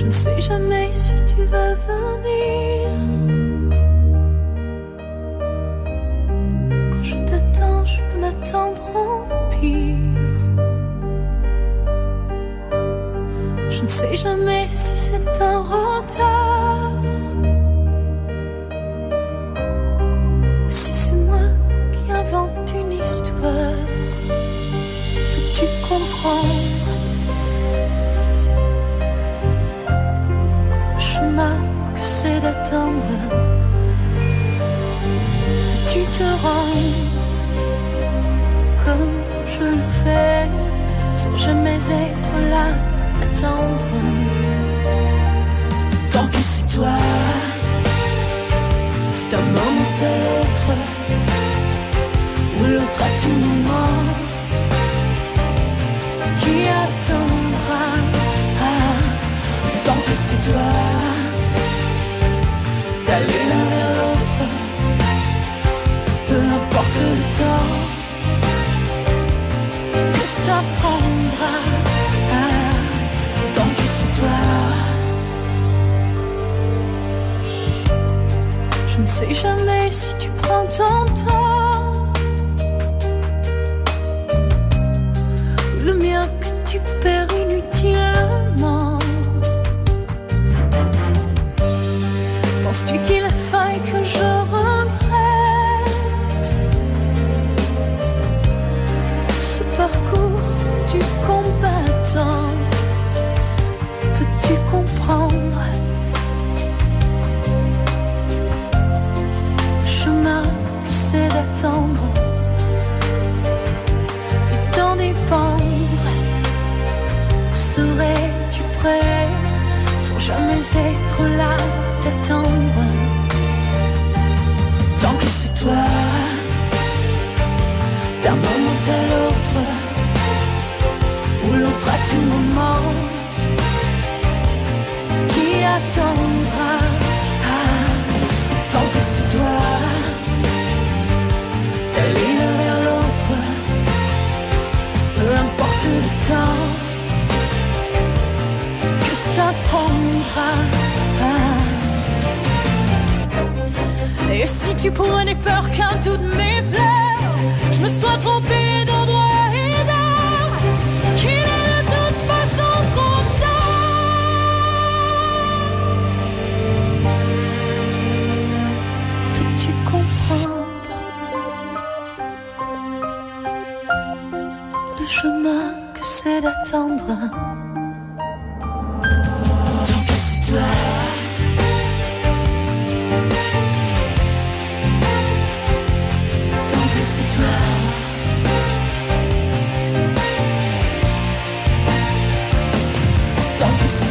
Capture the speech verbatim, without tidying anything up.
Je ne sais jamais si tu vas venir. Quand je t'attends, je peux m'attendre au pire. Je ne sais jamais si c'est un retard, si c'est moi qui invente une histoire. Peux-tu comprendre le chemin que c'est d'attendre? Peux-tu te rendre comme je le fais, sans jamais être là, t'attendre? Tant que c'est toi, d'un moment à l'autre, ou l'autre à tout moment, qui attendra? Ah, tant que c'est toi, d'aller l'un vers l'autre, peu importe le temps que ça prendra. Ah, tant que c'est toi, je ne sais jamais si tu prends ton temps, le mien que tu perds inutilement. Penses-tu qu'il faille que je regrette ce parcours du combattant? Peux-tu comprendre le chemin que c'est d'attendre et d'en dépendre? Serais-tu prêt sans jamais être là, d'attendre? Tant que c'est toi, d'un moment à l'autre, ou l'autre à tout moment, qui attendra? Ah, tant que c'est toi, d'aller l'un vers l'autre, peu importe le temps que ça prendra. Ah. Et si tu prenais peur qu'un doute m'effleure, je me sois trompée d'endroit et d'heure, qu'il ne doute pas sans trop tard. Peux-tu comprendre le chemin que c'est d'attendre? Tant que c'est toi, tant que c'est